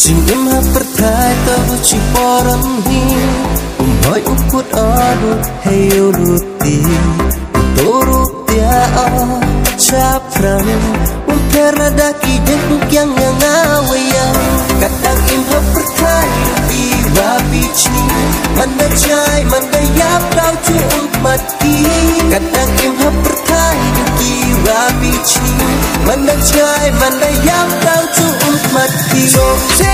Chim im hấp bật thái tơ vô chỉ bỏ rắm hi hỏi út phút ở đốt hay yêu đốt tì tô rút tia ở chắp răng terada ki dengkuk yang ngawaya kadang im hấp bật thái đi và bichni manda chai manda yap tau chu mat ki kadang im hấp bật thái đi và bichni manda chai manda yap tau chu mat ki